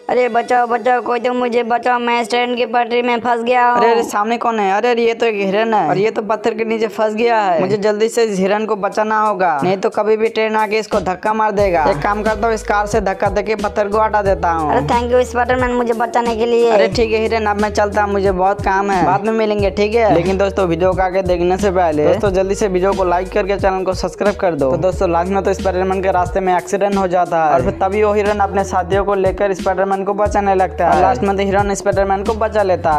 अरे बचाओ बचाओ, कोई तो मुझे बचाओ, मैं इस ट्रेन की पटरी में फंस गया हूँ। अरे सामने कौन है? अरे ये तो एक हिरन है और ये तो पत्थर के नीचे फंस गया है। मुझे जल्दी से इस हिरन को बचाना होगा, नहीं तो कभी भी ट्रेन आके इसको धक्का मार देगा। एक काम करता हूँ, इस कार से धक्का देके पत्थर को हटा देता हूँ। अरे थैंक यू स्पाइडरमैन मुझे बचाने के लिए। अरे ठीक है हिरन, अब मैं चलता हूँ, मुझे बहुत काम है, बाद में मिलेंगे, ठीक है। लेकिन दोस्तों वीडियो को आगे देखने से पहले दोस्तों जल्दी से वीडियो को लाइक करके चैनल को सब्सक्राइब कर दो। तो दोस्तों लास्ट में तो स्पाइडरमैन के रास्ते में एक्सीडेंट हो जाता है और फिर तभी वो हिरन अपने साथियों को लेकर स्पाइडरमैन को बचाने लगता है। लास्ट में तो हिरन स्पाइडरमैन को बचा लेता है।